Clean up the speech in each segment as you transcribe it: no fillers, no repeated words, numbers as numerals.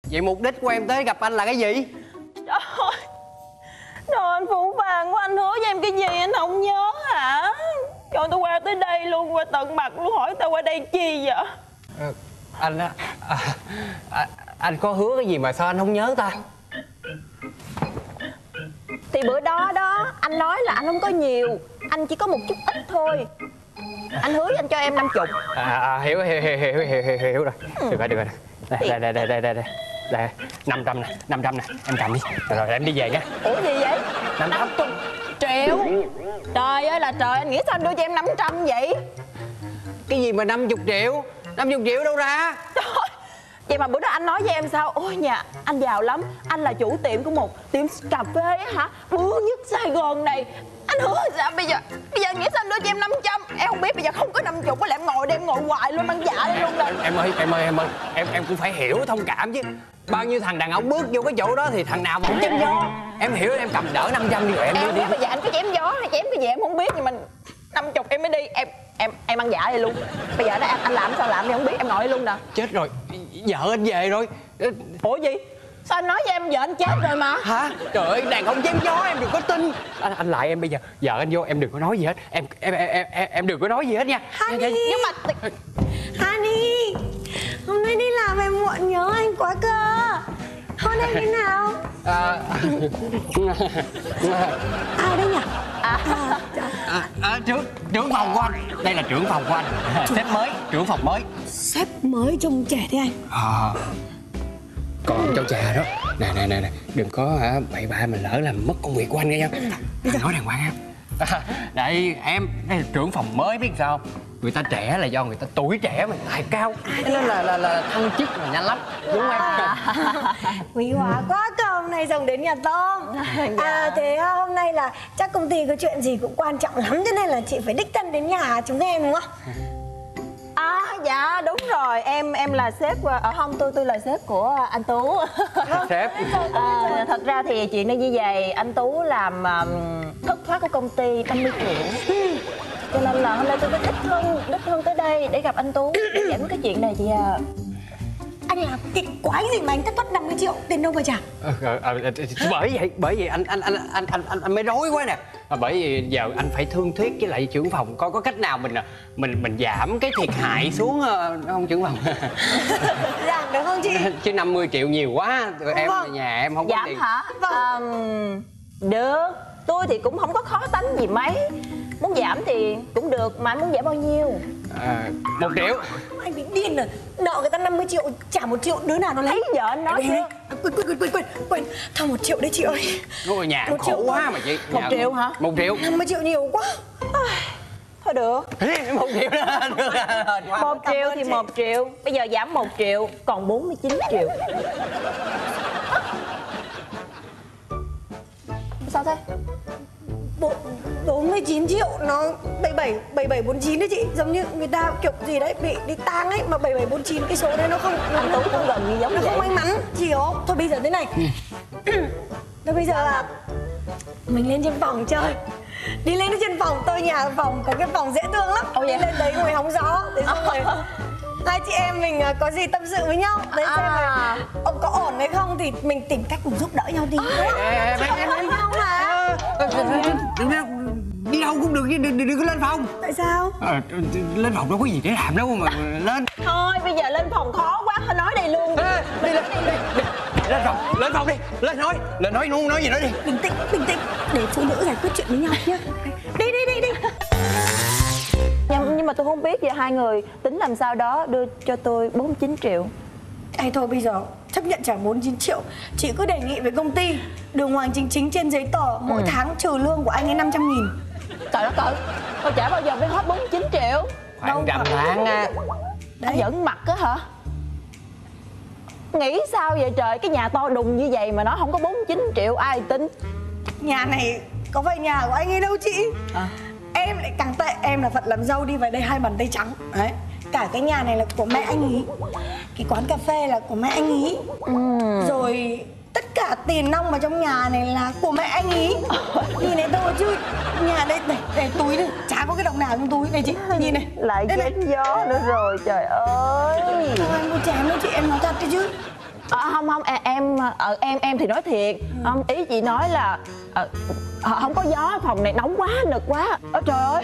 Vậy mục đích của em tới gặp anh là cái gì? Trời ơi, đồ anh phũ phàng của anh hứa với em cái gì anh không nhớ hả? Cho tôi qua tới đây luôn, qua tận mặt luôn, hỏi tao qua đây chi vậy? Anh có hứa cái gì mà sao anh không nhớ ta? Thì bữa đó anh nói là anh không có nhiều, anh chỉ có một chút ít thôi. Anh hứa anh cho em 50. Hiểu rồi. Được rồi. Đây 500 nè, 500 nè, em cầm đi. Rồi em đi về nha. Ủa gì vậy? 50 triệu. Trời ơi là trời, anh nghĩ sao anh đưa cho em 500 vậy? Cái gì mà 50 triệu? 50 triệu đâu ra? Trời ơi, vậy mà bữa đó anh nói với em sao? Ôi nhà anh giàu lắm, anh là chủ tiệm của một tiệm cà phê á hả, bự nhất Sài Gòn này. Anh hứa sao bây giờ nghĩ sao anh đưa cho em 500? Em không biết, bây giờ không có 50 có lẽ em ngồi đây, em ngồi hoài luôn, ăn dạ đây luôn rồi. Em cũng phải hiểu thông cảm chứ. Bao nhiêu thằng đàn ông bước vô cái chỗ đó thì thằng nào mà không chém gió. Em hiểu, em cầm đỡ 500 đi rồi em em đi. Bây giờ anh có chém gió hay chém cái gì em không biết, nhưng mà 50 em mới đi. Em ăn dạ đây luôn. Bây giờ đó anh làm sao làm em không biết, em ngồi đây luôn nè. Chết rồi, vợ anh về rồi. Ủa gì? Sao anh nói với em vợ anh chết rồi mà? Hả? Trời ơi, đàn ông chém gió em đừng có tin. Anh lại em bây giờ, vợ anh vô em đừng có nói gì hết. Em đừng có nói gì hết nha. Honey. Nhưng mà Honey, hôm nay đi làm em muộn nhớ anh quá cơ. Hôm nay thế nào? Ai đây nhỉ? Trưởng phòng của anh. Đây là trưởng phòng của anh. Sếp mới, trưởng phòng mới. Sếp mới trông trẻ thế anh. Còn cháu trà đó. Nè, đừng có bậy bạ mà lỡ làm mất công việc của anh nghe nha. Anh nói đàng hoàng em. Đây là trưởng phòng mới biết sao? Người ta trẻ là do người ta tuổi trẻ mà tài cao, cho nên là thăng chức là nhanh lắm, đúng không em? Quý hóa quá cơ, hôm nay rồng đến nhà Tôm. Thế hôm nay là chắc công ty có chuyện gì cũng quan trọng lắm, cho nên là chị phải đích thân đến nhà chúng em đúng không? Dạ đúng rồi, em là sếp không, tôi là sếp của anh Tú. Sếp. Thật ra thì chuyện này như vậy, anh Tú làm thất thoát của công ty 50 triệu. Cho nên là hôm nay tôi mới đích thân tới đây để gặp anh Tú để giải quyết cái chuyện này chị à. Anh làm cái quái gì mà anh thất thoát 50 triệu, tiền đâu mà trả? Bởi vậy anh mới rối quá nè. Bởi vì giờ anh phải thương thuyết với lại trưởng phòng coi có cách nào mình giảm cái thiệt hại xuống không trưởng phòng? Giảm được không chị? Chứ 50 triệu nhiều quá, em nhà em không có giảm tiền. Hả? Được, tôi thì cũng không có khó tánh gì mấy. Muốn giảm thì cũng được, mà anh muốn giảm bao nhiêu? 1 triệu. Anh bị điên rồi, nợ người ta 50 triệu, trả 1 triệu đứa nào nó lấy. Thấy vợ anh nói chưa? Quên, thôi 1 triệu đấy chị ơi. Ôi nhà em khổ quá mà chị. 1 triệu hả? 1 triệu. 50 triệu nhiều quá. Thôi được. 1 triệu đó. 1 triệu thì 1 triệu. Bây giờ giảm 1 triệu còn 49 triệu. Sao thế? 49 triệu nó 7749 đấy chị. Giống như người ta kiểu gì đấy bị đi tang ấy, mà 7749 cái số đấy nó không, Anh Tú cũng gần như giống nó vậy. không may mắn, chị hiểu không? Thôi bây giờ thế này. Thôi bây giờ là mình lên trên phòng chơi. Đi lên trên phòng, tôi nhà phòng có cái phòng dễ thương lắm. Đi lên đấy ngồi hóng gió. Thế xong rồi hai chị em mình có gì tâm sự với nhau. Đấy xem là ông có ổn hay không thì mình tìm cách cùng giúp đỡ nhau đi. Em nhau mà. đi đâu cũng được, đừng có lên phòng. Tại sao? Lên phòng đâu có gì để làm đâu mà lên. Thôi bây giờ lên phòng khó quá, thôi nói đây luôn. Đi lên phòng đi, lên nói nói gì nói đi. Bình tĩnh, để phụ nữ giải quyết chuyện với nhau nhé. Đi. Nhưng mà tôi không biết vậy hai người tính làm sao đó đưa cho tôi 49 triệu. Thôi bây giờ chấp nhận trả 49 triệu. Chị cứ đề nghị với công ty đường hoàng chính trên giấy tờ mỗi tháng trừ lương của anh ấy 500.000. Trời đất ơi, tôi trả bao giờ mới hết 49 triệu? Khoảng trăm tháng á. Anh giỡn mặt á hả? Nghĩ sao vậy trời, cái nhà to đùng như vậy mà nó không có 49 triệu ai tin? Nhà này có phải nhà của anh ấy đâu chị. Em lại càng tệ, em là phận làm dâu đi về đây hai bàn tay trắng. Đấy, cả cái nhà này là của mẹ anh ý, cái quán cà phê là của mẹ anh ý, rồi tất cả tiền nong mà trong nhà này là của mẹ anh ý. Nhìn này tôi chứ nhà đây này, túi này chả có cái đồng nào trong túi này chị nhìn này. Lại chém gió nữa rồi trời ơi. Thôi em có chém đâu chị, em nói thật đấy chứ. Không em thì nói thiệt. Không, ý chị nói là không có gió, phòng này nóng quá, nực quá. Trời ơi,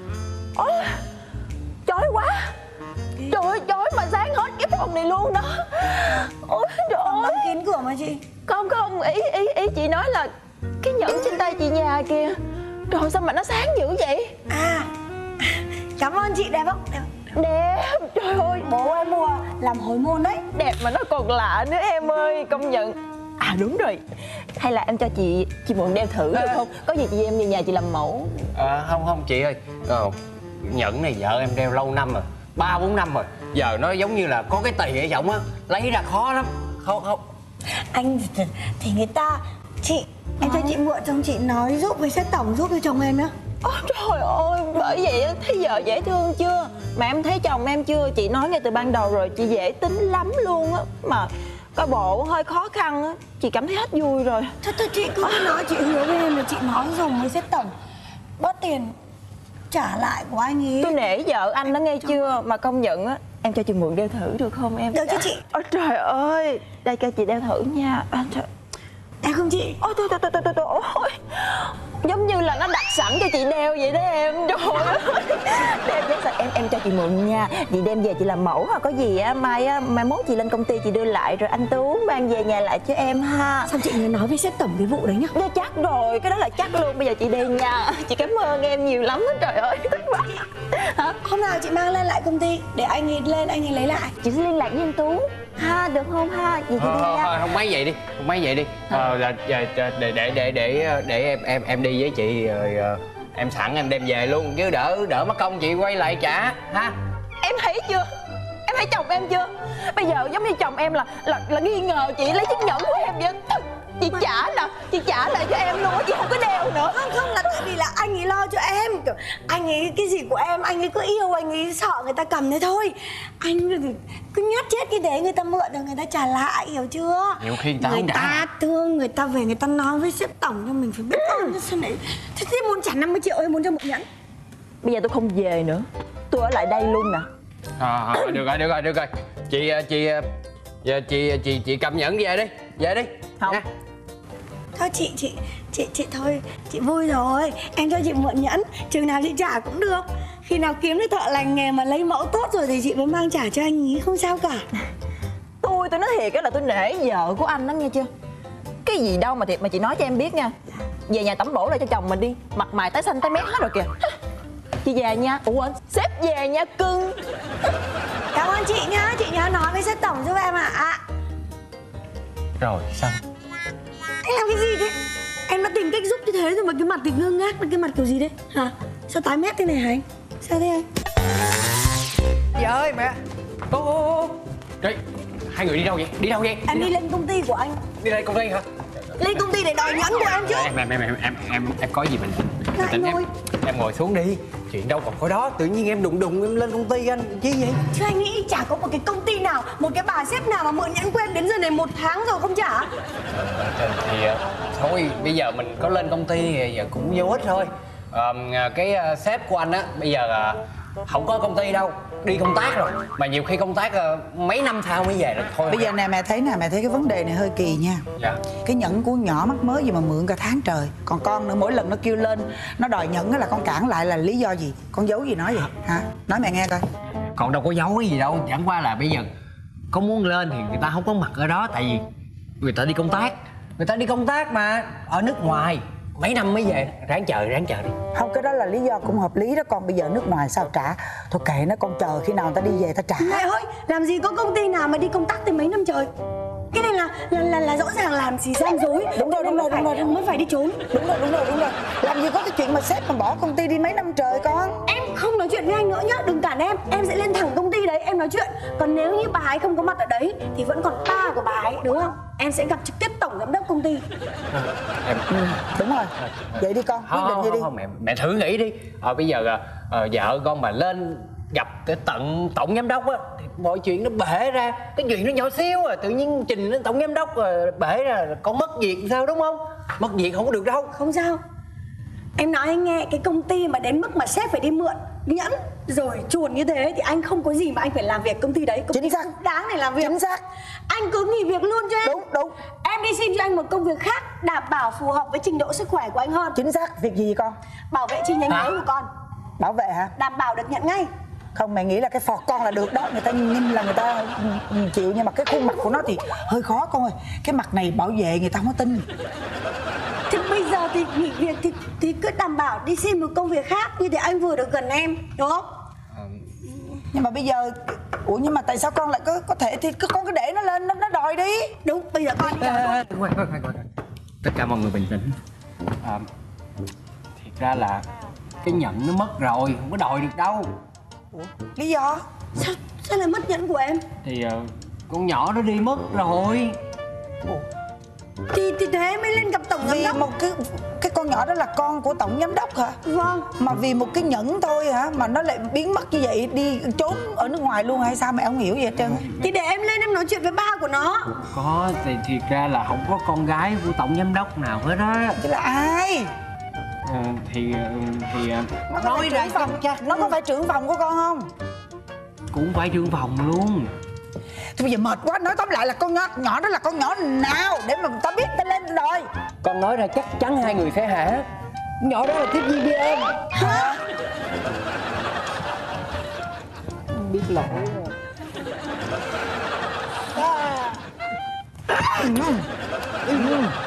chói quá. Trời ơi, chói mà sáng hết cái phòng này luôn đó. Ôi trời ơi, đóng kín cửa mà chị. Không, ý chị nói là cái nhẫn trên tay chị nhà kìa. Trời, sao mà nó sáng dữ vậy? Cảm ơn chị, đẹp không? Đẹp, trời ơi. Bố em mua làm hồi môn đấy. Đẹp mà nó còn lạ nữa em ơi, công nhận. Đúng rồi, hay là em cho chị mượn đeo thử được không? Có gì chị em về nhà chị làm mẫu. Không chị ơi, nhẫn này vợ em đeo lâu năm rồi, 3-4 năm rồi. Giờ nó giống như là có cái tỳ ở giọng á, lấy ra khó lắm. Không Anh thì người ta chị em cho chị mượn, xong chị nói giúp với sếp tổng giúp cho chồng em nữa. Trời ơi, bởi vậy thấy vợ dễ thương chưa? Mà em thấy chồng em chưa? Chị nói ngay từ ban đầu rồi, chị dễ tính lắm luôn á. Mà coi bộ hơi khó khăn á, chị cảm thấy hết vui rồi. Thôi chị cứ nói, chị hứa với em là chị nói dùng với sếp tổng bớt tiền trả lại của anh ấy. Tôi nể vợ anh đó nghe chưa? Mà công nhận á, em cho chị mượn đeo thử được không em? Được chứ chị. Trời ơi, đây cho chị đeo thử nha. Em không chị? Ôi thôi, giống như là nó đặt sẵn cho chị đeo vậy đó em. Trời ơi, đeo chứ sao em cho chị mượn nha. Chị đem về chị làm mẫu, hoặc có gì á mai mốt chị lên công ty chị đưa lại, rồi anh Tú mang về nhà lại cho em ha. Xong chị nhớ nói với sếp tổng cái vụ đấy nhá. Dạ chắc rồi, cái đó là chắc luôn. Bây giờ chị đi nha. Chị cảm ơn em nhiều lắm đó, trời ơi. Hả? Hôm nào chị mang lên lại công ty để anh ấy lên, anh ấy lấy lại. Chị sẽ liên lạc với anh Tú ha, được không ha? Chị đi nha. Không mấy vậy đi, để em đi với chị rồi em sẵn em đem về luôn chứ đỡ mất công chị quay lại trả ha. Em thấy chưa? Em thấy chồng em chưa? Bây giờ giống như chồng em là nghi ngờ chị lấy chiếc nhẫn của em vậy. Chị trả nè, chị trả lại cho em luôn á, chị không có đeo nữa. Không, là tại vì là anh ấy lo cho em. Kiểu anh ấy cái gì của em, anh ấy cứ yêu, anh ấy sợ người ta cầm thế thôi. Anh cứ nhát chết cái để người ta mượn rồi người ta trả lại, hiểu chưa? Nhiều khi người ta không trả. thương, người ta về người ta nói với sếp tổng cho mình phải biết ơn. Sao này? Thế muốn trả 50 triệu hay muốn cho một nhẫn? Bây giờ tôi không về nữa, tôi ở lại đây luôn nè. Được rồi. Chị cầm nhẫn về đi. Không. Nha. Thôi chị thôi, chị vui rồi. Em cho chị mượn nhẫn, chừng nào chị trả cũng được. Khi nào kiếm được thợ lành nghề mà lấy mẫu tốt rồi thì chị mới mang trả cho anh ý, không sao cả. Tôi nói thiệt á là tôi nể vợ của anh đó nghe chưa? Cái gì đâu mà thiệt mà chị nói cho em biết nha. Về nhà tẩm bổ lại cho chồng mình đi, mặt mày tái xanh tái mét hết rồi kìa. Chị về nha. Ủa, sếp về nha cưng. Cảm ơn chị nhá, chị nhớ nói với sếp tổng giúp em ạ. Rồi xong. Anh làm cái gì thế? Em đã tìm cách giúp như thế rồi mà cái mặt thì ngơ ngác, cái mặt kiểu gì đấy hả? Sao tái mét thế này hả anh? Sao thế anh? Dạ ơi mẹ. Ô. Trời, hai người đi đâu vậy? Em đi lên công ty của anh. Đi lên công ty hả? Lên công ty để đòi nhẫn của em chứ. Em có gì mình em ngồi xuống đi. Chuyện đâu còn có đó, tự nhiên em đùng em lên công ty anh chi vậy? Chứ anh nghĩ chả có một cái công ty nào, một cái bà sếp nào mà mượn nhẫn của em đến giờ này 1 tháng rồi không trả. Thì thôi bây giờ mình có lên công ty thì giờ cũng vô ích thôi. Cái sếp của anh á bây giờ không có công ty đâu, đi công tác rồi. Mà nhiều khi công tác mấy năm sau mới về được thôi. Bây giờ nè mẹ thấy cái vấn đề này hơi kỳ nha. Dạ. Cái nhẫn của nhỏ mắc mới gì mà mượn cả tháng trời. Còn con nữa, mỗi lần nó kêu lên nó đòi nhẫn là con cản lại là lý do gì? Con giấu gì nói vậy hả? Nói mẹ nghe coi. Còn đâu có giấu cái gì đâu, chẳng qua là bây giờ có muốn lên thì người ta không có mặt ở đó. Tại vì người ta đi công tác mà ở nước ngoài mấy năm mới về. Ráng chờ đi. Không, cái đó là lý do cũng hợp lý đó con. Bây giờ nước ngoài sao trả? Thôi kệ nó, con chờ khi nào người ta đi về ta trả. Mẹ ơi, làm gì có công ty nào mà đi công tác tới mấy năm trời. Cái này là rõ ràng làm gì gian dối. Đúng rồi. Mới phải đi trốn. Đúng rồi. Làm gì có cái chuyện mà sếp mà bỏ công ty đi mấy năm trời con. Em không nói chuyện với anh nữa nhá, đừng cản em sẽ lên thẳng công ty đấy em nói chuyện. Còn nếu như bà ấy không có mặt ở đấy thì vẫn còn ba của bà ấy, đúng không? Em sẽ gặp trực tiếp tổng giám đốc công ty. Em Đúng rồi. Vậy đi con, quyết định vậy đi. Không, mẹ thử nghĩ đi. Bây giờ vợ con mà lên gặp cái tận tổng giám đốc á thì mọi chuyện nó bể ra. Cái chuyện nó nhỏ xíu à, tự nhiên trình đến tổng giám đốc rồi bể ra con mất việc sao, đúng không? Mất việc không có được đâu. Không sao. Em nói anh nghe, cái công ty mà đến mức mà sếp phải đi mượn nhẫn rồi chuồn như thế thì anh không có gì mà anh phải làm việc công ty đấy. Công Chính xác. đáng để làm việc. Chính xác. Anh cứ nghỉ việc luôn cho em. Đúng, đúng. Em đi xin cho anh một công việc khác đảm bảo phù hợp với trình độ sức khỏe của anh hơn. Chính xác. Việc gì con? Bảo vệ chi nhánh mới của con. Bảo vệ hả? Đảm bảo được nhận ngay. Không, mày nghĩ là cái phọt con là được đó. Người ta nhìn là người ta chịu. Nhưng mà cái khuôn mặt của nó thì hơi khó con ơi. Cái mặt này bảo vệ người ta không có tin. Thì bây giờ thì nghỉ việc thì cứ đảm bảo đi xin một công việc khác. Như thế anh vừa được gần em, đúng không? Nhưng mà bây giờ... Ủa nhưng mà tại sao con lại có thể thì con cứ để nó lên, nó đòi đi. Đúng, bây giờ con Khoan. Tất cả mọi người bình tĩnh. Thiệt ra là cái nhẫn nó mất rồi, không có đòi được đâu. Ủa? Lý do? Sao lại mất nhẫn của em? Thì con nhỏ nó đi mất rồi. Ủa? Thì thế mới lên gặp tổng giám Vì đốc. một cái con nhỏ đó là con của tổng giám đốc hả? Vâng. Mà vì một cái nhẫn thôi hả mà nó lại biến mất như vậy, đi trốn ở nước ngoài luôn hay sao mẹ không hiểu gì hết trơn á. Thì để em lên em nói chuyện với ba của nó. Có, thì thiệt ra là không có con gái của tổng giám đốc nào hết á. Chứ là ai? Thì Nó có phải trưởng phòng, nó có phải trưởng phòng của con không? cũng phải trưởng phòng luôn. Thì bây giờ mệt quá, nói tóm lại là con nhỏ đó là con nhỏ nào để mà người ta biết ta lên đòi. Con nói ra chắc chắn hai người sẽ hả? Nhỏ đó là tiếp viên với em. Hả? Biết lỗi rồi.